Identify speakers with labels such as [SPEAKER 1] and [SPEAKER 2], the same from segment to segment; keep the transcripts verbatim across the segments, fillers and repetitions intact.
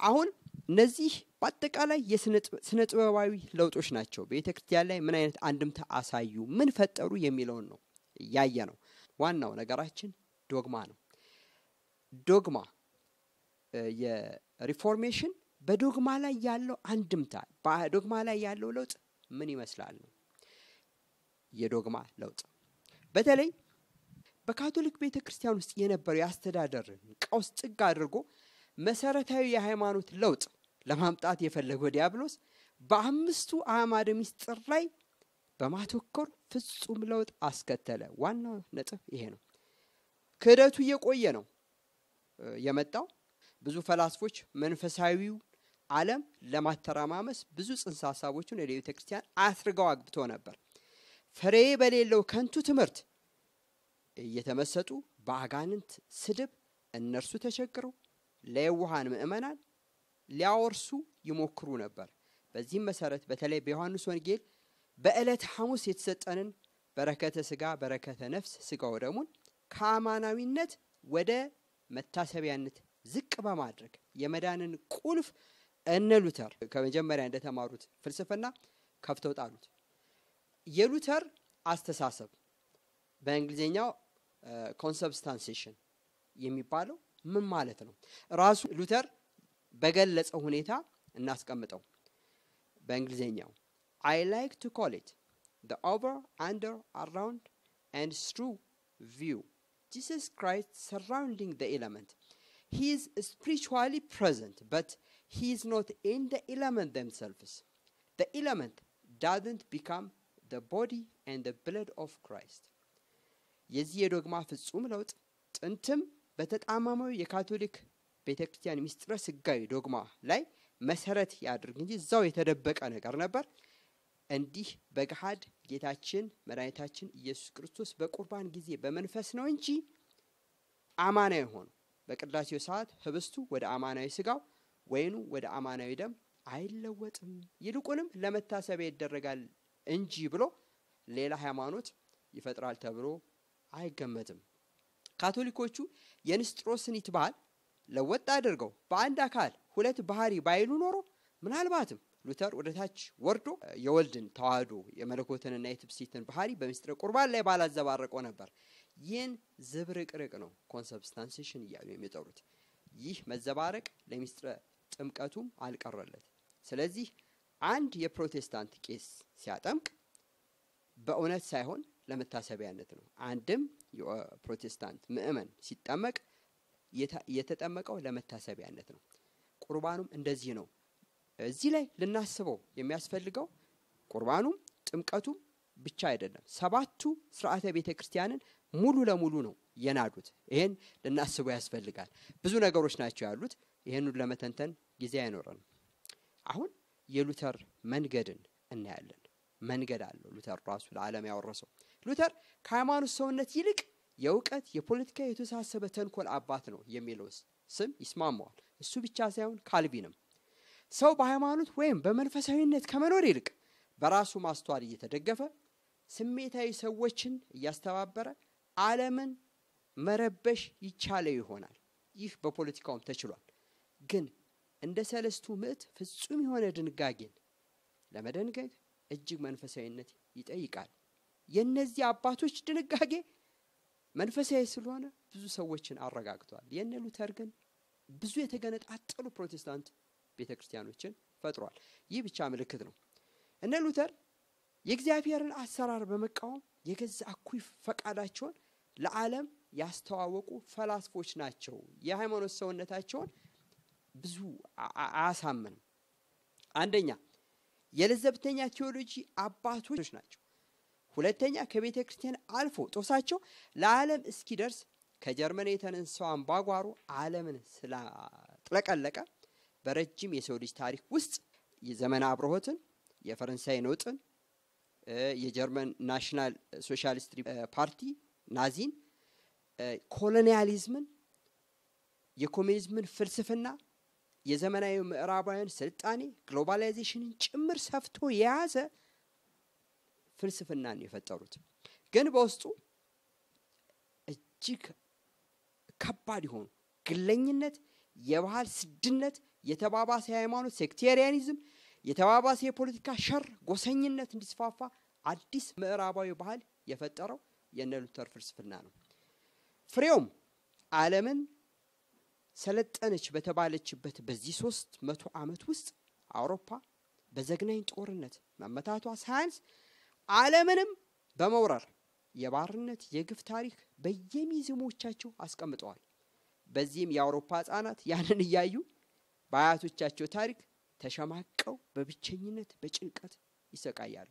[SPEAKER 1] አሁን እነዚህ በአጠቃላይ የስነ ጥበባዊ ለውጦች ናቸው በቤተክርስቲያን ላይ ምን አይነት አንድምታ አሳዩ ምን ፈጠሩ የሚለውን ነው ያያነው ዋናው ነገራችን ዶግማ ነው ዶግማ የሪፎርሜሽን በዶግማ ላይ ያለው አንድምታ በዶግማ ላይ ያለው ለውጥ ምን ይመስላል ነው የዶግማ ለውጥ በተለይ በካቶሊክ ቤተክርስቲያን ውስጥ የነበረው ያስተዳደር ቀውስ ጥግ አድርጎ መሰረታዊ የሃይማኖት ለውጥ ለማምጣት የፈለገው ዲያብሎስ በአምስቱ አዕማደ ምስጢር ላይ በማተኮር ፍጹም ለውጥ አስከተለ ዋናው ነጥብ ይሄ ነው ክህደቱ የቆየ ነው የመጣው ብዙ ፈላስፎች መንፈሳዊው ዓለም ለማተራማመስ ብዙ ጽንሰ ሐሳቦችን ወደ ቤተክርስቲያን አስርገው አግብቶ ነበር ፍሬ በሌለው ከንቱ ትምህርት እየተመሰጡ በአጋንንት ስድብ እነርሱ ተቸግረው ለየዋሃን ምእመናን ሊያወርሱ ይሞክሩ ነበር በዚህም መሰረት በተለይ በዮሐንስ ወንጌል በእለት ሐሙስ የተሰጠንን በረከተ ሥጋ በረከተ ነፍስ ሥጋው ደሙን ከአማናዊነት ወደ መታሰቢያነት ዝቅ በማድረግ የመዳንን ቁልፍ እነ ሉተር ከመጀመሪያ እንደተማሩት ፍልስፍና ከፍተው ጣሉት የሉተር አስተሳሰብ በእንግሊዘኛው ኮንሰብስታንሲዬሽን የሚባለው ምን ማለት ነው ራሱ ሉተር በገለጸው ሁኔታ እናስቀምጠው በእንግሊዘኛው I like to call it the over under around and through view Jesus Christ surrounding the element he is spiritually present but he is not in the element themselves the element doesn't become the body and the blood of Christ የዚህ የዶግማ ፍጹም ለውጥ ጥንትም በተጣማማው የካቶሊክ ቤተክርስቲያን ምስጢረ ሥጋዊ ዶግማ ላይ መሰረት ያድርግ እንጂ እዛው የተደበቀ ነገር ነበር እንዲህ በገሃድ ጌታችን መድኃኒታችን ኢየሱስ ክርስቶስ በቁርባን ጊዜ በመንፈስ ነው እንጂ አማናዊ ሆኖ በቅዳሴው ሰዓት ህብስቱ ወደ አማናዊ ሥጋው ወይኑ ወደ አማናዊ ደም አይለወጥም ይልቁንም ለመታሰቢያ ይደረጋል እንጂ ብሎ ሌላ ሃይማኖት ይፈጥራል ተብሎ አይገመትም ካቶሊኮቹ የንስጥሮስን ይትባል ለወጥ አድርገው በአንድ አካል ሁለት ባህሪ ባይሉ ኖሮ ምናልባትም ሉተር ወደታች ወርዶ የወልድን ተዋህዶ የመለኮትንና የትብሲትን ባህሪ በሚስጥረ ቁርባን ላይ ባላዘባረቀው ነበር ይህን ዝብርቅርቅ ነው ኮንሰብስታንሲዬሽን ይያሉ የሚጠሩት ይህ መዘባረቅ ለሚስጥረ ጥምቀቱም አልቀረለት ስለዚህ አንድ የፕሮቴስታንት ቄስ ሲያጠምቅ በእውነት ሳይሆን ለመታሰቢያነት ነው አንድም የፕሮቴስታንት ምእመን ሲጠመቅ የተጠመቀው ለመታሰቢያነት ነው ቁርባኑም እንደዚህ ነው እዚህ ላይ ልናስበው የሚያስፈልገው ቁርባኑም ጥምቀቱም ብቻ አይደለም ሰባቱ ሥርዓተ ቤተክርስቲያንን ሙሉ ለሙሉ ነው የናዱት ይሄን ልናስበው ያስፈልጋል ብዙ ነገሮች ናቸው ያሉት ይሄን ለመተንተን ጊዜ አይኖርም አሁን የሉተር መንገድን እናያለን መንገድ አለው ሉተር ራሱ ለዓለም ያወረሰው ሉተር ከሃይማኖት ሰውነት ይልቅ የውቀት የፖለቲካ የተሳሰበ ተንኮል አባት ነው የሚለው ስም ይስማማዋል እሱ ብቻ ሳይሆን ካልቪንም ሰው በሃይማኖት ወይም በመንፈሳዊነት ከመኖር ይልቅ በራሱ ማስተዋል እየተደገፈ ስሜታዊ ሰዎችን እያስተባበረ ዓለምን መረበሽ ይቻለው ይሆናል ይህ በፖለቲካውም ተችሏል ግን እንደ ሰለስቱ ምዕት ፍጹም የሆነ ድንጋጌን ለመደንገግ እጅግ መንፈሳዊነት ይጠይቃል የነዚህ አባቶች ድንጋጌ መንፈሳዊ ስለሆነ ብዙ ሰዎችን አረጋግቷል የነ ሉተር ግን ብዙ የተገነጣጠሉ ፕሮቴስታንት ቤተክርስቲያኖችን ፈጥሯል ይህ ብቻ ምልክት ነው እነ ሉተር የእግዚአብሔርን አሰራር በመቃወም የገዛ አኩይ ፈቃዳቸውን ለዓለም ያስተዋወቁ ፈላስፎች ናቸው የሃይማኖት ሰውነታቸውን ብዙ አያሳምንም አንደኛ የለዘብተኛ ቴዎሎጂ አባቶች ናቸው ሁለተኛ ከቤተክርስቲያን አልፎ ጦሳቸው ለዓለም እስኪደርስ ከጀርመን የተነሳው አምባጓሮ ዓለምን ስላጥለቀለቀ በረጅም የሰው ልጅ ታሪክ ውስጥ የዘመን አብሮሆትን የፈረንሳይ ነውጥን የጀርመን ናሽናል ሶሻሊስት ፓርቲ ናዚን ኮሎኒያሊዝምን የኮሙኒዝምን ፍልስፍና የዘመናዊ ምዕራባውያን ስልጣኔ ግሎባላይዜሽንን ጭምር ሰፍቶ የያዘ ፍልስፍናን የፈጠሩት ግን በውስጡ እጅግ ከባድ ይሆን ግለኝነት የባህል ስድነት የተባባሰ ሃይማኖት ሴክቴሪያኒዝም፣ የተባባሰ የፖለቲካ ሸር ጎሰኝነት እንዲስፋፋ አዲስ ምዕራባዊ ባህል የፈጠረው የነ ሉተር ፍልስፍና ነው። ፍሬውም ዓለምን ሰለጠነች በተባለችበት በዚህ ሶስት መቶ ዓመት ውስጥ አውሮፓ በዘግናኝ ጦርነት መመታቷ ሳያንስ ዓለምንም በመውረር የባርነት የግፍ ታሪክ በየሚዚየሞቻቸው አስቀምጠዋል። በዚህም የአውሮፓ ህፃናት ያንን እያዩ በአያቶቻቸው ታሪክ ተሸማቀው በብቸኝነት በጭንቀት ይሰቃያሉ።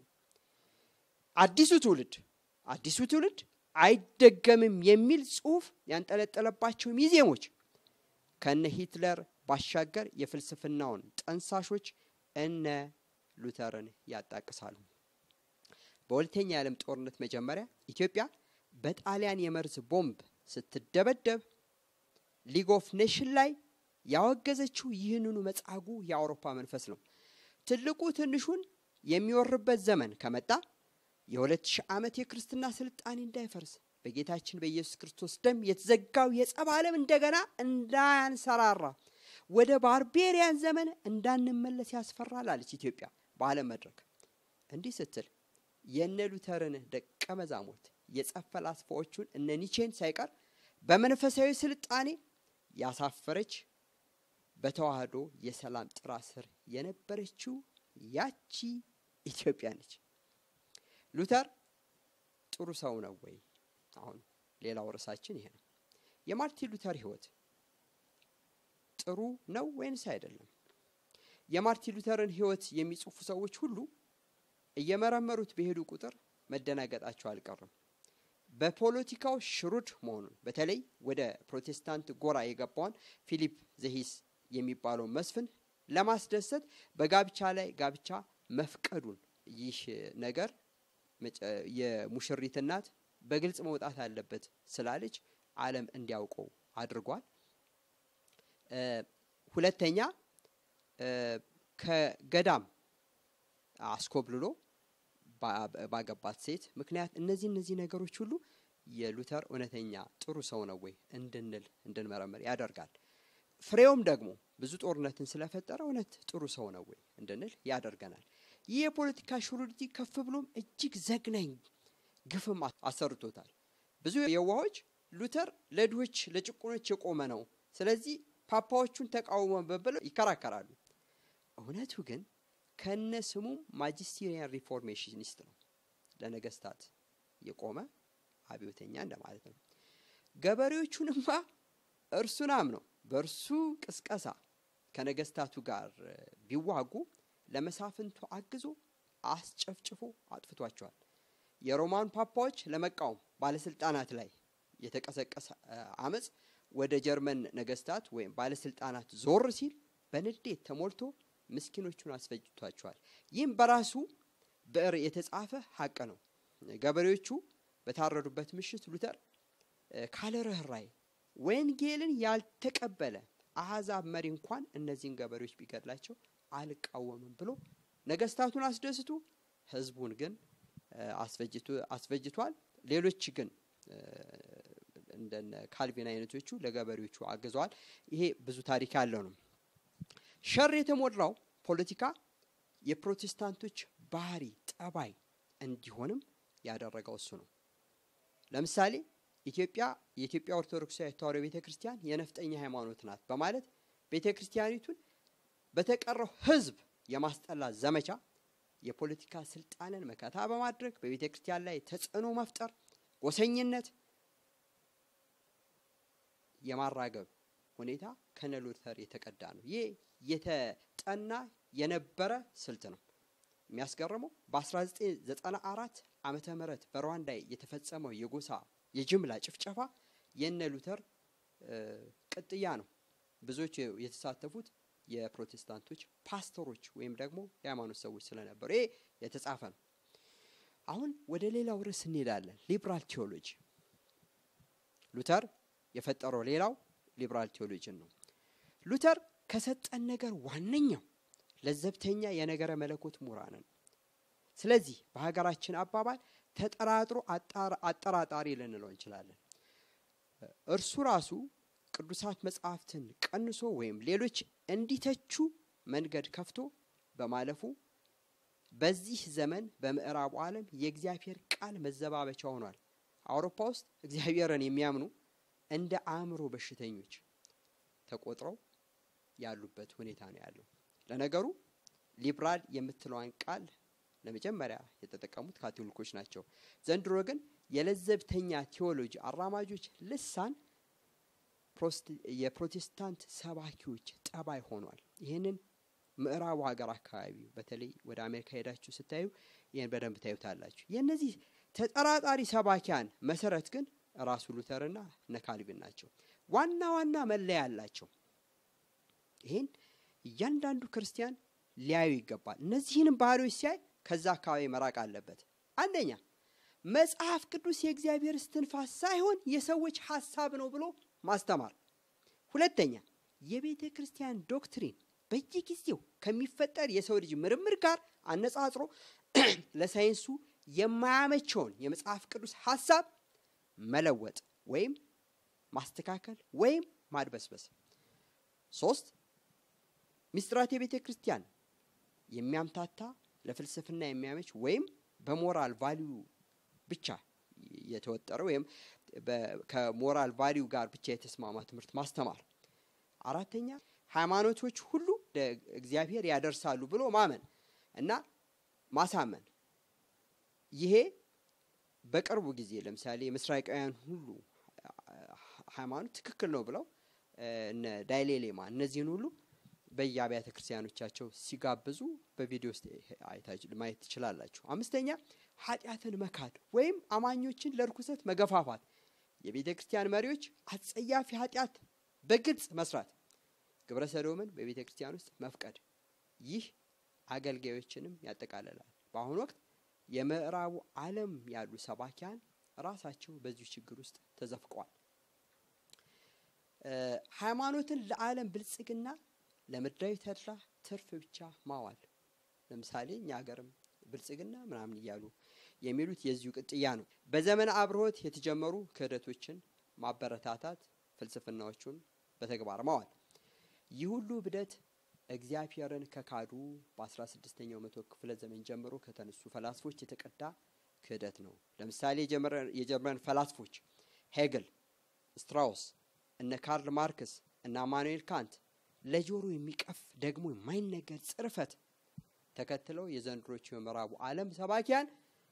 [SPEAKER 1] አዲሱ ትውልድ አዲሱ ትውልድ አይደገምም የሚል ጽሑፍ ያንጠለጠለባቸው ሚዚየሞች ከነ ሂትለር ባሻገር የፍልስፍናውን ጠንሳሾች እነ ሉተርን ያጣቅሳሉ። በሁለተኛ የዓለም ጦርነት መጀመሪያ ኢትዮጵያ በጣሊያን የመርዝ ቦምብ ስትደበደብ ሊግ ኦፍ ኔሽን ላይ ያወገዘችው ይህንኑ መጻጉ የአውሮፓ መንፈስ ነው። ትልቁ ትንሹን የሚወርበት ዘመን ከመጣ የሁለት ሺህ ዓመት የክርስትና ስልጣኔ እንዳይፈርስ በጌታችን በኢየሱስ ክርስቶስ ደም የተዘጋው የጸብ ዓለም እንደገና እንዳያንሰራራ ወደ ባርቤሪያን ዘመን እንዳንመለስ ያስፈራል አለች ኢትዮጵያ በዓለም መድረክ። እንዲህ ስትል የነ ሉተርን ደቀ መዛሙርት የጸብ ፈላስፋዎቹን እነ ኒቼን ሳይቀር በመንፈሳዊ ስልጣኔ ያሳፈረች በተዋህዶ የሰላም ጥራ ስር የነበረችው ያቺ ኢትዮጵያ ነች። ሉተር ጥሩ ሰው ነው ወይ? አሁን ሌላው ርዕሳችን ይሄ ነው። የማርቲን ሉተር ህይወት ጥሩ ነው ወይንስ አይደለም? የማርቲን ሉተርን ህይወት የሚጽፉ ሰዎች ሁሉ እየመረመሩት በሄዱ ቁጥር መደናገጣቸው አልቀረም። በፖለቲካው ሽሩድ መሆኑን በተለይ ወደ ፕሮቴስታንት ጎራ የገባውን ፊሊፕ ዘሂስ የሚባለው መስፍን ለማስደሰት በጋብቻ ላይ ጋብቻ መፍቀዱን ይህ ነገር የሙሽሪት እናት በግልጽ መውጣት አለበት ስላለች ዓለም እንዲያውቀው አድርጓል። ሁለተኛ ከገዳም አስኮብልሎ ባገባት ሴት ምክንያት እነዚህ እነዚህ ነገሮች ሁሉ የሉተር እውነተኛ ጥሩ ሰው ነው ወይ እንድንል እንድንመረምር ያደርጋል። ፍሬውም ደግሞ ብዙ ጦርነትን ስለፈጠረ እውነት ጥሩ ሰው ነው ወይ እንድንል ያደርገናል። ይህ የፖለቲካ ሹሩዲ ከፍ ብሎም እጅግ ዘግናኝ ግፍም አሰርቶታል። ብዙ የዋሆች ሉተር ለድሆች ለጭቁኖች የቆመ ነው፣ ስለዚህ ፓፓዎቹን ተቃውሞ በብለው ይከራከራሉ። እውነቱ ግን ከነስሙ ማጂስቴሪያን ሪፎርሜሽኒስት ነው፣ ለነገስታት የቆመ አብዮተኛ እንደማለት ነው። ገበሬዎቹንማ እርሱናም ነው በእርሱ ቅስቀሳ ከነገስታቱ ጋር ቢዋጉ ለመሳፍንቱ አግዞ አስጨፍጭፎ አጥፍቷቸዋል። የሮማን ፓፓዎች ለመቃወም ባለስልጣናት ላይ የተቀሰቀሰ አመጽ ወደ ጀርመን ነገስታት ወይም ባለስልጣናት ዞር ሲል በንዴት ተሞልቶ ምስኪኖቹን አስፈጅቷቸዋል። ይህም በራሱ ብዕር የተጻፈ ሐቅ ነው። ገበሬዎቹ በታረዱበት ምሽት ሉተር ካለ ርህራሄ ወንጌልን ያልተቀበለ አሕዛብ መሪ እንኳን እነዚህን ገበሬዎች ቢገድላቸው አልቃወምም ብሎ ነገስታቱን አስደስቶ ህዝቡን ግን አስፈጅቶ አስፈጅቷል። ሌሎች ግን እንደነ ካልቪን አይነቶቹ ለገበሬዎቹ አግዘዋል። ይሄ ብዙ ታሪክ ያለው ነው። ሸር የተሞላው ፖለቲካ የፕሮቴስታንቶች ባህሪ ጠባይ እንዲሆንም ያደረገው እሱ ነው። ለምሳሌ ኢትዮጵያ የኢትዮጵያ ኦርቶዶክሳዊት ተዋሕዶ ቤተክርስቲያን የነፍጠኛ ሃይማኖት ናት በማለት ቤተክርስቲያኒቱን በተቀረው ህዝብ የማስጠላት ዘመቻ የፖለቲካ ስልጣንን መከታ በማድረግ በቤተክርስቲያን ላይ ተጽዕኖ መፍጠር ጎሰኝነት የማራገብ ሁኔታ ከነሉተር የተቀዳ ነው። ይሄ የተጠና የነበረ ስልት ነው። የሚያስገርመው በ1994 ዓመተ ምህረት በሩዋንዳ የተፈጸመው የጎሳ የጅምላ ጭፍጨፋ የነ ሉተር ቅጥያ ነው። ብዙዎች የተሳተፉት የፕሮቴስታንቶች ፓስተሮች ወይም ደግሞ የሃይማኖት ሰዎች ስለነበሩ ይሄ የተጻፈ ነው። አሁን ወደ ሌላው ርዕስ እንሄዳለን። ሊበራል ቴዎሎጂ ሉተር የፈጠረው ሌላው ሊበራል ቴዎሎጂ ነው። ሉተር ከሰጠን ነገር ዋነኛው ለዘብተኛ የነገረ መለኮት ምሁራን ነው። ስለዚህ በሀገራችን አባባል ተጠራጥሮ አጠራጣሪ ልንለው እንችላለን። እርሱ ራሱ ቅዱሳት መጻሕፍትን ቀንሶ ወይም ሌሎች እንዲተቹ መንገድ ከፍቶ በማለፉ በዚህ ዘመን በምዕራቡ ዓለም የእግዚአብሔር ቃል መዘባበቻ ሆኗል። አውሮፓ ውስጥ እግዚአብሔርን የሚያምኑ እንደ አእምሮ በሽተኞች ተቆጥረው ያሉበት ሁኔታ ነው ያለው። ለነገሩ ሊብራል የምትለዋን ቃል ለመጀመሪያ የተጠቀሙት ካቶሊኮች ናቸው። ዘንድሮ ግን የለዘብተኛ ቴዎሎጂ አራማጆች ልሳን የፕሮቴስታንት ሰባኪዎች ጠባይ ሆኗል። ይሄንን ምዕራቡ ሀገር አካባቢ በተለይ ወደ አሜሪካ ሄዳችሁ ስታዩ ይሄን በደንብ ታዩታላችሁ። የነዚህ ተጠራጣሪ ሰባኪያን መሰረት ግን ራሱ ሉተርና ነካልቪን ናቸው። ዋና ዋና መለያ ያላቸው ይሄን እያንዳንዱ ክርስቲያን ሊያዩ ይገባል። እነዚህን ባህሪዎች ሲያይ ከዛ አካባቢ መራቅ አለበት። አንደኛ መጽሐፍ ቅዱስ የእግዚአብሔር እስትንፋስ ሳይሆን የሰዎች ሐሳብ ነው ብሎ ማስተማር። ሁለተኛ የቤተ ክርስቲያን ዶክትሪን በየጊዜው ከሚፈጠር የሰው ልጅ ምርምር ጋር አነጻጽሮ ለሳይንሱ የማያመቸውን የመጽሐፍ ቅዱስ ሐሳብ መለወጥ ወይም ማስተካከል ወይም ማድበስበስ። ሶስት ምስጢራት የቤተ ክርስቲያን የሚያምታታ ለፍልስፍና የሚያመች ወይም በሞራል ቫልዩ ብቻ የተወጠረ ወይም ከሞራል ቫልዩ ጋር ብቻ የተስማማ ትምህርት ማስተማር። አራተኛ ሃይማኖቶች ሁሉ እግዚአብሔር ያደርሳሉ ብሎ ማመን እና ማሳመን። ይሄ በቅርቡ ጊዜ ለምሳሌ ምስራቃውያን ሁሉ ሃይማኖት ትክክል ነው ብለው እነ ዳይሌሌማ እነዚህን ሁሉ በየአብያተ ክርስቲያኖቻቸው ሲጋብዙ በቪዲዮ ውስጥ አይታችሁ ማየት ትችላላችሁ። አምስተኛ ኃጢያትን መካድ ወይም አማኞችን ለርኩሰት መገፋፋት። የቤተ ክርስቲያን መሪዎች አጸያፊ ኃጢያት በግልጽ መስራት፣ ግብረ ሰዶምን በቤተ ክርስቲያን ውስጥ መፍቀድ። ይህ አገልጋዮችንም ያጠቃልላል። በአሁኑ ወቅት የምዕራቡ ዓለም ያሉ ሰባኪያን ራሳቸው በዚህ ችግር ውስጥ ተዘፍቀዋል። ሃይማኖትን ለዓለም ብልጽግና ለምድራዊ ተድላ ትርፍ ብቻ ማዋል። ለምሳሌ እኛ ሀገርም ብልጽግና ምናምን ይያሉ የሚሉት የዚሁ ቅጥያ ነው። በዘመን አብሮት የተጀመሩ ክህደቶችን ማበረታታት፣ ፍልስፍናዎቹን በተግባር ማዋል። ይህ ሁሉ ብደት እግዚአብሔርን ከካዱ በ16ኛው መቶ ክፍለ ዘመን ጀምሮ ከተነሱ ፈላስፎች የተቀዳ ክህደት ነው። ለምሳሌ የጀርመን ፈላስፎች ሄግል፣ ስትራውስ፣ እነ ካርል ማርክስ እና ኢማኑኤል ካንት ለጆሮ የሚቀፍ ደግሞ የማይነገር ጽርፈት ተከትለው የዘንድሮቹ የምዕራቡ ዓለም ሰባኪያን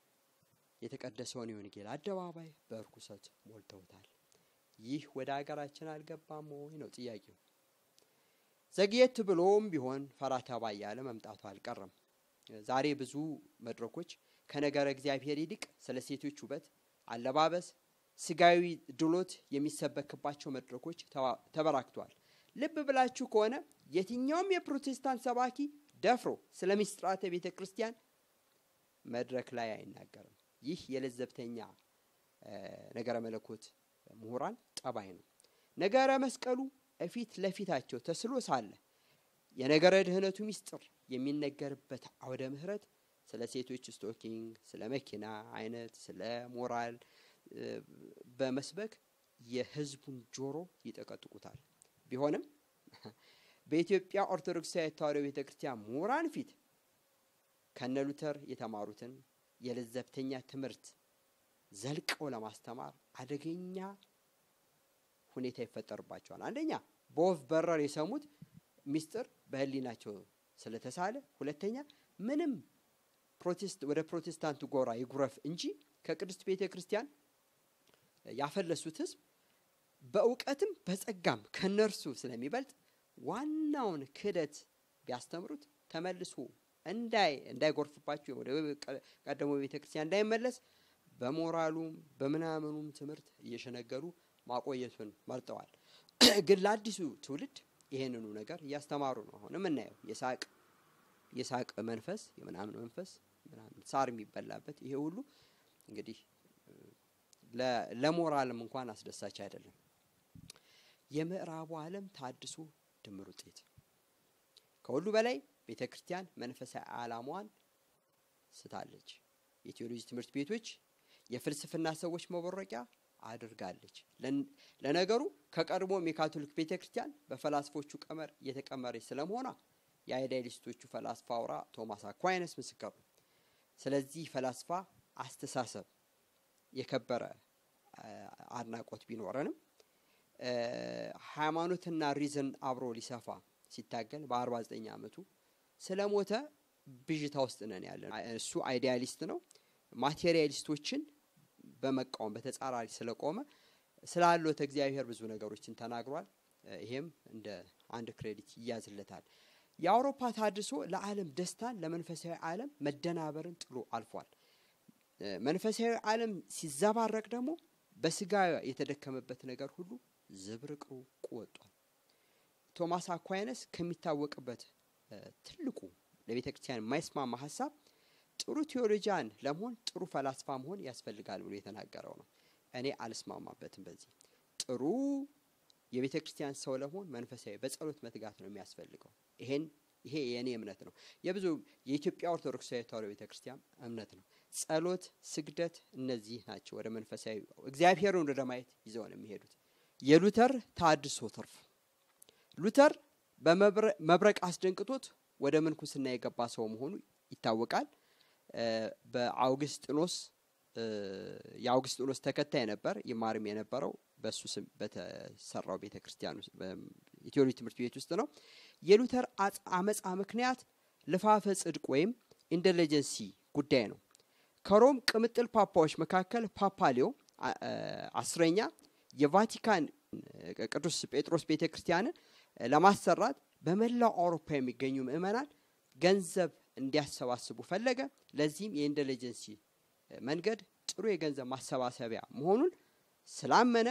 [SPEAKER 1] የተቀደሰውን የወንጌል አደባባይ በርኩሰት ሞልተውታል። ይህ ወደ ሀገራችን አልገባም ወይ ነው ጥያቄው። ዘግየት ብሎም ቢሆን ፈራተባ ያለ መምጣቱ አልቀረም። ዛሬ ብዙ መድረኮች ከነገረ እግዚአብሔር ይልቅ ስለ ሴቶች ውበት፣ አለባበስ፣ ስጋዊ ድሎት የሚሰበክባቸው መድረኮች ተበራክቷል። ልብ ብላችሁ ከሆነ የትኛውም የፕሮቴስታንት ሰባኪ ደፍሮ ስለ ምስጢራተ ቤተ ክርስቲያን መድረክ ላይ አይናገርም። ይህ የለዘብተኛ ነገረ መለኮት ምሁራን ጠባይ ነው። ነገረ መስቀሉ እፊት ለፊታቸው ተስሎ ሳለ የነገረ ድህነቱ ምስጢር የሚነገርበት አውደ ምህረት ስለ ሴቶች ስቶኪንግ፣ ስለ መኪና አይነት፣ ስለ ሞራል በመስበክ የህዝቡን ጆሮ ይጠቀጥቁታል። ቢሆንም በኢትዮጵያ ኦርቶዶክሳዊት ተዋሕዶ ቤተክርስቲያን ምሁራን ፊት ከነሉተር የተማሩትን የለዘብተኛ ትምህርት ዘልቀው ለማስተማር አደገኛ ሁኔታ ይፈጠርባቸዋል። አንደኛ በወፍ በረር የሰሙት ምስጢር በህሊናቸው ስለተሳለ፣ ሁለተኛ ምንም ፕሮቴስት ወደ ፕሮቴስታንት ጎራ ይጉረፍ እንጂ ከቅድስት ቤተክርስቲያን ያፈለሱት ህዝብ በእውቀትም በጸጋም ከነርሱ ስለሚበልጥ ዋናውን ክህደት ቢያስተምሩት ተመልሶ እንዳይ እንዳይጎርፍባቸው ወደ ቀደሞ ቤተክርስቲያን እንዳይመለስ በሞራሉም በመናመኑም ትምህርት እየሸነገሩ ማቆየቱን መርጠዋል። ግን ለአዲሱ ትውልድ ይሄንኑ ነገር ያስተማሩ ነው። አሁንም እናየው የሳቅ የሳቅ መንፈስ የመናመን መንፈስ ምናምን ሳር የሚበላበት ይሄ ሁሉ እንግዲህ ለሞራልም እንኳን አስደሳች አይደለም። የምዕራቡ ዓለም ታድሶ ድምር ውጤት ከሁሉ በላይ ቤተክርስቲያን መንፈሳዊ ዓላማዋን ስታለች። የቴዎሎጂ ትምህርት ቤቶች የፍልስፍና ሰዎች መቦረቂያ፣ አድርጋለች። ለነገሩ ከቀድሞም የካቶሊክ ቤተክርስቲያን በፈላስፎቹ ቀመር የተቀመረች ስለመሆኗ የአይዲያሊስቶቹ ፈላስፋ አውራ ቶማስ አኳይነስ ምስክር ነው። ስለዚህ ፈላስፋ አስተሳሰብ የከበረ አድናቆት ቢኖረንም ሃይማኖትና ሪዝን አብሮ ሊሰፋ ሲታገል በ49 ዓመቱ ስለሞተ ብጅታ ውስጥ ነን ያለን። እሱ አይዲያሊስት ነው። ማቴሪያሊስቶችን በመቃወም በተጻራሪ ስለቆመ ስላለው እግዚአብሔር ብዙ ነገሮችን ተናግሯል። ይሄም እንደ አንድ ክሬዲት ይያዝለታል። የአውሮፓ ታድሶ ለዓለም ደስታን ለመንፈሳዊ ዓለም መደናበርን ጥሎ አልፏል። መንፈሳዊ ዓለም ሲዘባረቅ ደግሞ በስጋ የተደከመበት ነገር ሁሉ ዝብርቅርቁ ወጥቷል። ቶማስ አኳይነስ ከሚታወቅበት ትልቁ ለቤተክርስቲያን የማይስማማ ሐሳብ ጥሩ ቴዎሎጂያን ለመሆን ጥሩ ፈላስፋ መሆን ያስፈልጋል ብሎ የተናገረው ነው። እኔ አልስማማበትም በዚህ። ጥሩ የቤተክርስቲያን ሰው ለመሆን መንፈሳዊ በጸሎት መትጋት ነው የሚያስፈልገው። ይሄን ይሄ የኔ እምነት ነው። የብዙ የኢትዮጵያ ኦርቶዶክሳዊ ተዋሕዶ ቤተክርስቲያን እምነት ነው። ጸሎት፣ ስግደት እነዚህ ናቸው ወደ መንፈሳዊ እግዚአብሔርን ወደ ማየት ይዘው ነው የሚሄዱት። የሉተር ታድሶ ትርፍ ሉተር በመብረቅ አስደንቅቶት ወደ ምንኩስና የገባ ሰው መሆኑ ይታወቃል። በአውግስጢኖስ የአውግስጢኖስ ተከታይ ነበር። ይማርም የነበረው በሱ ስም በተሰራው ቤተክርስቲያን ውስጥ በኢትዮሎጂ ትምህርት ቤት ውስጥ ነው። የሉተር አመጻ ምክንያት ልፋፈ ጽድቅ ወይም ኢንተለጀንሲ ጉዳይ ነው። ከሮም ቅምጥል ፓፓዎች መካከል ፓፓ ሊዮ አስረኛ የቫቲካን ቅዱስ ጴጥሮስ ቤተክርስቲያንን ለማሰራት በመላው አውሮፓ የሚገኙ ምዕመናን ገንዘብ እንዲያሰባስቡ ፈለገ። ለዚህም የኢንተለጀንሲ መንገድ ጥሩ የገንዘብ ማሰባሰቢያ መሆኑን ስላመነ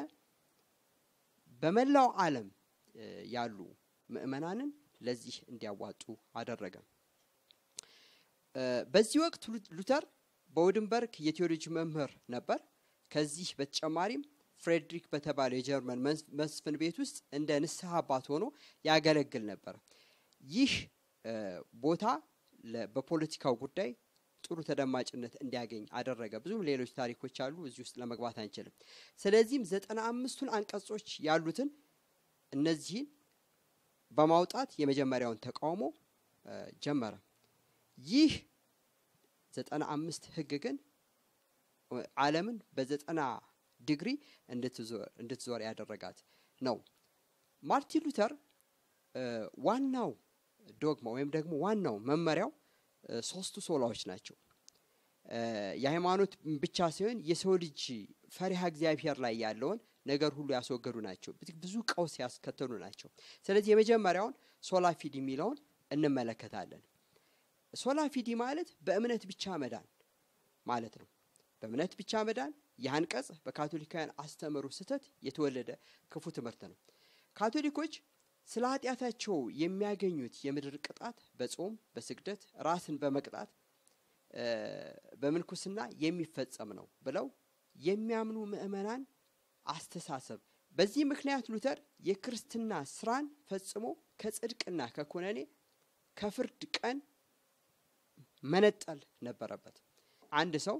[SPEAKER 1] በመላው ዓለም ያሉ ምዕመናንን ለዚህ እንዲያዋጡ አደረገ። በዚህ ወቅት ሉተር በውድንበርግ የቴዎሎጂ መምህር ነበር። ከዚህ በተጨማሪም ፍሬድሪክ በተባለ የጀርመን መስፍን ቤት ውስጥ እንደ ንስሐ አባት ሆኖ ያገለግል ነበር። ይህ ቦታ በፖለቲካው ጉዳይ ጥሩ ተደማጭነት እንዲያገኝ አደረገ። ብዙም ሌሎች ታሪኮች አሉ፣ እዚህ ውስጥ ለመግባት አንችልም። ስለዚህም ዘጠና አምስቱን አንቀጾች ያሉትን እነዚህን በማውጣት የመጀመሪያውን ተቃውሞ ጀመረ። ይህ ዘጠና አምስት ህግ ግን ዓለምን በዘጠና ዲግሪ እንድትዞር እንድትዞር ያደረጋት ነው። ማርቲን ሉተር ዋናው ዶግማ ወይም ደግሞ ዋናው መመሪያው ሶስቱ ሶላዎች ናቸው። የሃይማኖት ብቻ ሳይሆን የሰው ልጅ ፈሪሃ እግዚአብሔር ላይ ያለውን ነገር ሁሉ ያስወገዱ ናቸው። ብዙ ቀውስ ያስከተሉ ናቸው። ስለዚህ የመጀመሪያውን ሶላ ፊዲ የሚለውን እንመለከታለን። ሶላ ፊዲ ማለት በእምነት ብቻ መዳን ማለት ነው። በእምነት ብቻ መዳን ያንቀጽ በካቶሊካውያን አስተምሮ ስተት የተወለደ ክፉ ትምህርት ነው። ካቶሊኮች ስለ ኃጢአታቸው የሚያገኙት የምድር ቅጣት በጾም በስግደት ራስን በመቅጣት በምንኩስና የሚፈጸም ነው ብለው የሚያምኑ ምዕመናን አስተሳሰብ። በዚህ ምክንያት ሉተር የክርስትና ስራን ፈጽሞ ከጽድቅና ከኩነኔ ከፍርድ ቀን መነጠል ነበረበት። አንድ ሰው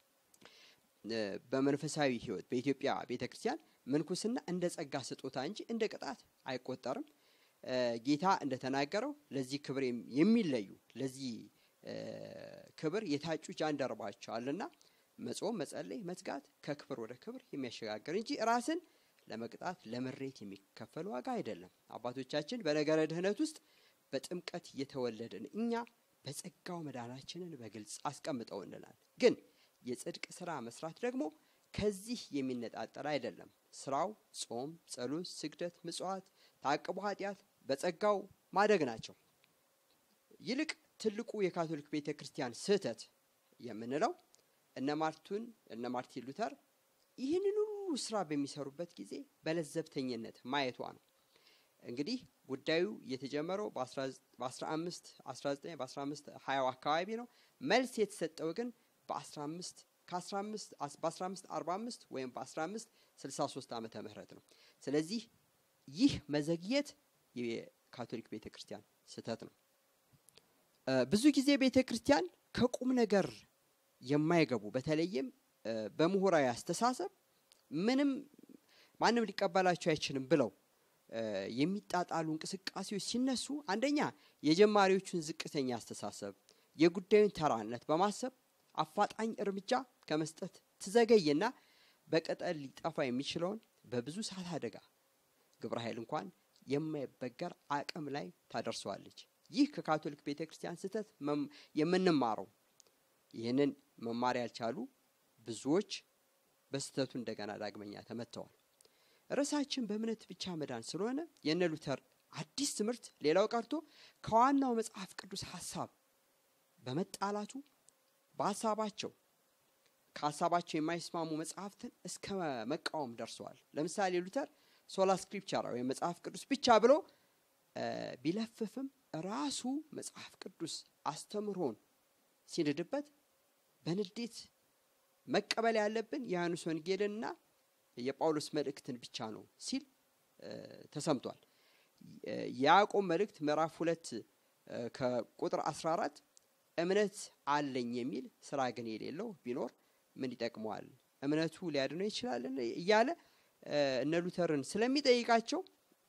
[SPEAKER 1] በመንፈሳዊ ህይወት በኢትዮጵያ ቤተክርስቲያን ምንኩስና እንደ ጸጋ ስጦታ እንጂ እንደ ቅጣት አይቆጠርም። ጌታ እንደተናገረው ለዚህ ክብር የሚለዩ ለዚህ ክብር የታጩ ጃንደረባቸው አለና መጾም መጸለይ መትጋት ከክብር ወደ ክብር የሚያሸጋግር እንጂ ራስን ለመቅጣት ለምሬት የሚከፈል ዋጋ አይደለም። አባቶቻችን በነገረ ድህነት ውስጥ በጥምቀት የተወለድን እኛ በጸጋው መዳናችንን በግልጽ አስቀምጠውልናል። ግን የጽድቅ ስራ መስራት ደግሞ ከዚህ የሚነጣጠል አይደለም። ስራው ጾም፣ ጸሎት፣ ስግደት፣ ምጽዋት፣ ታቅቦ ኃጢአት በጸጋው ማደግ ናቸው። ይልቅ ትልቁ የካቶሊክ ቤተክርስቲያን ስህተት የምንለው እነ ማርቲን እነ ማርቲን ሉተር ይህንን ሁሉ ስራ በሚሰሩበት ጊዜ በለዘብተኝነት ማየቷ ነው። እንግዲህ ጉዳዩ የተጀመረው በ15 19 በ15 ሃያ አካባቢ ነው። መልስ የተሰጠው ግን በ15 ከ15 በ1545 ወይም በ1563 ዓመተ ምህረት ነው። ስለዚህ ይህ መዘግየት የካቶሊክ ቤተክርስቲያን ስህተት ነው። ብዙ ጊዜ ቤተክርስቲያን ከቁም ነገር የማይገቡ በተለይም በምሁራዊ አስተሳሰብ ምንም ማንም ሊቀበላቸው አይችልም ብለው የሚጣጣሉ እንቅስቃሴዎች ሲነሱ አንደኛ የጀማሪዎቹን ዝቅተኛ አስተሳሰብ የጉዳዩን ተራነት በማሰብ አፋጣኝ እርምጃ ከመስጠት ትዘገይና በቀጠል ሊጠፋ የሚችለውን በብዙ ሰዓት አደጋ ግብረ ኃይል እንኳን የማይበገር አቅም ላይ ታደርሰዋለች። ይህ ከካቶሊክ ቤተክርስቲያን ስተት የምንማረው ይህንን መማር ያልቻሉ ብዙዎች በስተቱ እንደገና ዳግመኛ ተመተዋል። ራሳችን በእምነት ብቻ መዳን ስለሆነ የነ ሉተር አዲስ ትምህርት ሌላው ቀርቶ ከዋናው መጽሐፍ ቅዱስ ሐሳብ በመጣላቱ በሐሳባቸው ከሐሳባቸው የማይስማሙ መጽሐፍትን እስከ መቃወም ደርሰዋል። ለምሳሌ ሉተር ሶላ ስክሪፕቸራ ወይ መጽሐፍ ቅዱስ ብቻ ብሎ ቢለፍፍም ራሱ መጽሐፍ ቅዱስ አስተምሮን ሲንድበት በንዴት መቀበል ያለብን የዮሐንስ ወንጌልና የጳውሎስ መልእክትን ብቻ ነው ሲል ተሰምቷል። ያዕቆብ መልእክት ምዕራፍ ሁለት ከቁጥር አስራ አራት እምነት አለኝ የሚል ስራ ግን የሌለው ቢኖር ምን ይጠቅመዋል? እምነቱ ሊያድነው ይችላል እያለ እነ ሉተርን ስለሚጠይቃቸው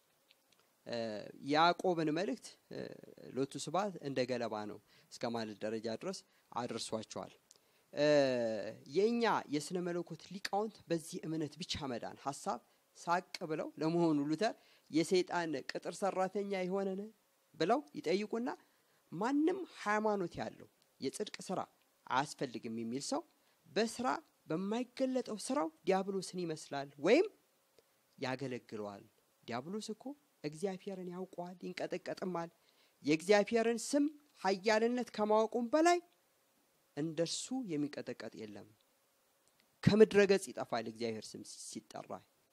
[SPEAKER 1] ያዕቆብን መልእክት ሎቱ ስብሐት እንደ ገለባ ነው እስከማለት ደረጃ ድረስ አድርሷቸዋል። የኛ የስነ መለኮት ሊቃውንት በዚህ እምነት ብቻ መዳን ሐሳብ ሳቅ ብለው ለመሆኑ ሉተር የሰይጣን ቅጥር ሰራተኛ ይሆነን ብለው ይጠይቁና ማንም ሃይማኖት ያለው የጽድቅ ስራ አያስፈልግም የሚል ሰው በስራ በማይገለጠው ስራው ዲያብሎስን ይመስላል ወይም ያገለግለዋል። ዲያብሎስ እኮ እግዚአብሔርን ያውቀዋል፣ ይንቀጠቀጥማል። የእግዚአብሔርን ስም ኃያልነት ከማወቁም በላይ እንደርሱ የሚንቀጠቀጥ የለም። ከምድረ ገጽ ይጠፋል እግዚአብሔር ስም ሲጠራ።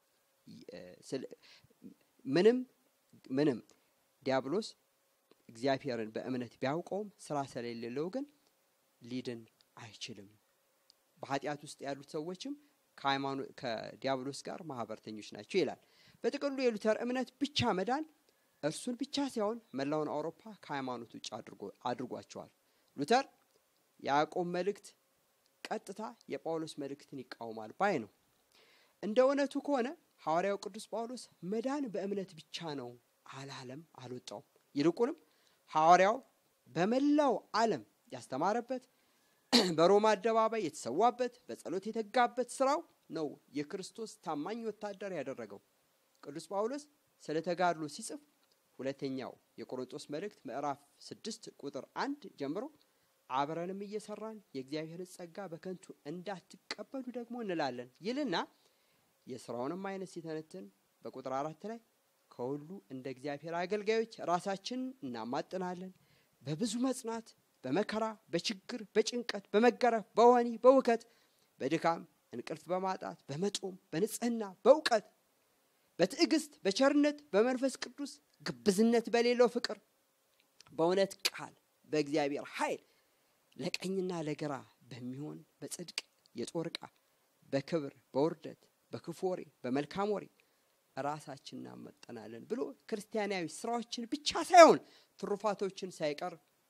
[SPEAKER 1] ምንም ምንም ዲያብሎስ እግዚአብሔርን በእምነት ቢያውቀውም ስራ ስለሌለው ግን ሊድን አይችልም። በኃጢአት ውስጥ ያሉት ሰዎችም ከሃይማኖት ከዲያብሎስ ጋር ማህበርተኞች ናቸው ይላል። በጥቅሉ የሉተር እምነት ብቻ መዳን እርሱን ብቻ ሳይሆን መላውን አውሮፓ ከሃይማኖት ውጭ አድርጎ አድርጓቸዋል። ሉተር ያዕቆብ መልእክት ቀጥታ የጳውሎስ መልእክትን ይቃወማል ባይ ነው። እንደ እውነቱ ከሆነ ሐዋርያው ቅዱስ ጳውሎስ መዳን በእምነት ብቻ ነው አላለም፣ አልወጣው። ይልቁንም ሐዋርያው በመላው ዓለም ያስተማረበት በሮማ አደባባይ የተሰዋበት በጸሎት የተጋበት ስራው ነው የክርስቶስ ታማኝ ወታደር ያደረገው። ቅዱስ ጳውሎስ ስለ ተጋድሎ ሲጽፍ ሁለተኛው የቆሮንቶስ መልእክት ምዕራፍ ስድስት ቁጥር አንድ ጀምሮ አብረንም እየሰራን የእግዚአብሔርን ጸጋ በከንቱ እንዳትቀበሉ ደግሞ እንላለን ይልና የሥራውንም አይነት ሲተነትን በቁጥር አራት ላይ ከሁሉ እንደ እግዚአብሔር አገልጋዮች ራሳችን እናማጥናለን፣ በብዙ መጽናት በመከራ በችግር በጭንቀት በመገረፍ በወህኒ በውከት በድካም እንቅልፍ በማጣት በመጾም በንጽህና በእውቀት በትዕግስት በቸርነት በመንፈስ ቅዱስ ግብዝነት በሌለው ፍቅር በእውነት ቃል በእግዚአብሔር ኃይል ለቀኝና ለግራ በሚሆን በጽድቅ የጦር ዕቃ በክብር በውርደት በክፉ ወሬ በመልካም ወሬ ራሳችንን እናመጠናለን ብሎ ክርስቲያናዊ ስራዎችን ብቻ ሳይሆን ትሩፋቶችን ሳይቀር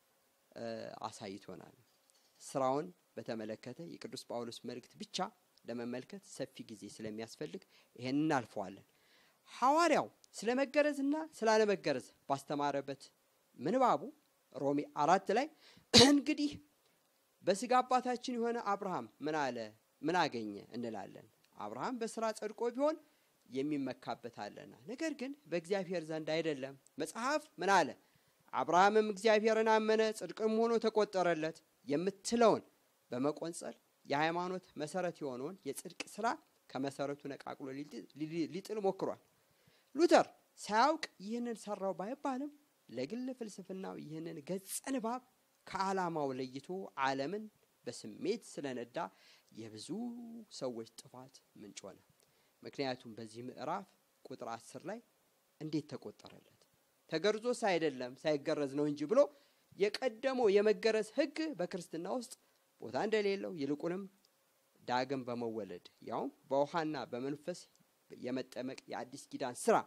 [SPEAKER 1] አሳይቶናል። ስራውን በተመለከተ የቅዱስ ጳውሎስ መልእክት ብቻ ለመመልከት ሰፊ ጊዜ ስለሚያስፈልግ ይሄንን እናልፈዋለን። ሐዋርያው ስለመገረዝና ስላለመገረዝ ባስተማረበት ምንባቡ ሮሜ አራት ላይ እንግዲህ በስጋ አባታችን የሆነ አብርሃም ምን አለ ምን አገኘ እንላለን። አብርሃም በስራ ጸድቆ ቢሆን የሚመካበት አለና ነገር ግን በእግዚአብሔር ዘንድ አይደለም። መጽሐፍ ምን አለ? አብርሃምም እግዚአብሔርን አመነ ጽድቅም ሆኖ ተቆጠረለት የምትለውን በመቆንጸል የሃይማኖት መሰረት የሆነውን የጽድቅ ስራ ከመሰረቱ ነቃቅሎ ሊጥል ሞክሯል። ሉተር ሳያውቅ ይህንን ሰራው ባይባልም ለግል ፍልስፍናው ይህንን ገጸ ንባብ ከዓላማው ለይቶ ዓለምን በስሜት ስለነዳ የብዙ ሰዎች ጥፋት ምንጭ ሆነ። ምክንያቱም በዚህ ምዕራፍ ቁጥር አስር ላይ እንዴት ተቆጠረለት ተገርዞስ አይደለም ሳይገረዝ ነው እንጂ ብሎ የቀደመው የመገረዝ ሕግ በክርስትና ውስጥ ቦታ እንደሌለው ይልቁንም ዳግም በመወለድ ያው በውሃና በመንፈስ የመጠመቅ የአዲስ ኪዳን ስራ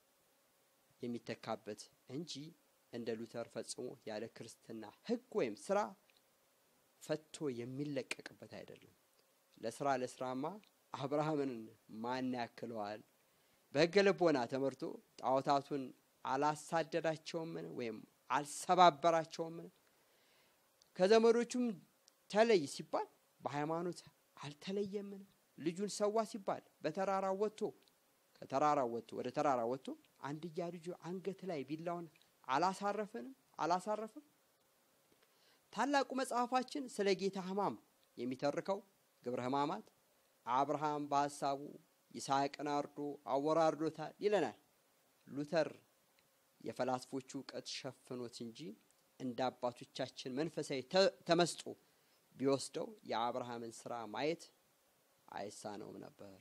[SPEAKER 1] የሚተካበት እንጂ እንደ ሉተር ፈጽሞ ያለ ክርስትና ሕግ ወይም ስራ ፈቶ የሚለቀቅበት አይደለም። ለስራ ለስራማ አብርሃምን ማን ያክለዋል? በሕገ ልቦና ተመርቶ ጣዖታቱን አላሳደዳቸውም ወይም አልሰባበራቸውም? ከዘመዶቹም ተለይ ሲባል በሃይማኖት አልተለየም? ልጁን ሰዋ ሲባል በተራራ ወጥቶ ከተራራ ወጥቶ ወደ ተራራ ወጥቶ አንድያ ልጁ አንገት ላይ ቢላውን አላሳረፈንም አላሳረፈም? ታላቁ መጽሐፋችን ስለ ጌታ ሕማም የሚተርከው ግብረ ሕማማት አብርሃም በሐሳቡ ይስሐቅን አርዶ አወራርዶታል ይለናል። ሉተር የፈላስፎቹ ዕውቀት ሸፍኖት እንጂ እንደ አባቶቻችን መንፈሳዊ ተመስጦ ቢወስደው የአብርሃምን ሥራ ማየት አይሳነውም ነበር።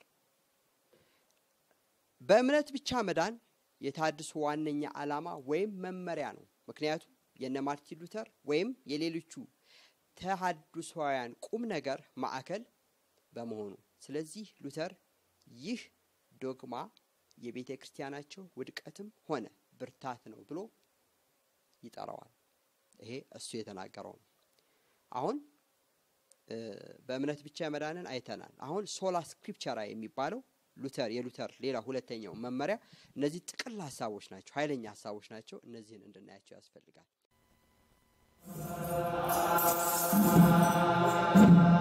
[SPEAKER 1] በእምነት ብቻ መዳን የታድሶ ዋነኛ ዓላማ ወይም መመሪያ ነው። ምክንያቱም የነ ማርቲን ሉተር ወይም የሌሎቹ ተሐድሶያን ቁም ነገር ማዕከል በመሆኑ ስለዚህ ሉተር ይህ ዶግማ የቤተ ክርስቲያናቸው ውድቀትም ሆነ ብርታት ነው ብሎ ይጠራዋል። ይሄ እሱ የተናገረው ነው። አሁን በእምነት ብቻ መዳንን አይተናል። አሁን ሶላ ስክሪፕቸራ የሚባለው ሉተር የሉተር ሌላ ሁለተኛው መመሪያ እነዚህ ጥቅል ሐሳቦች ናቸው፣ ኃይለኛ ሐሳቦች ናቸው። እነዚህን እንድናያቸው ያስፈልጋል።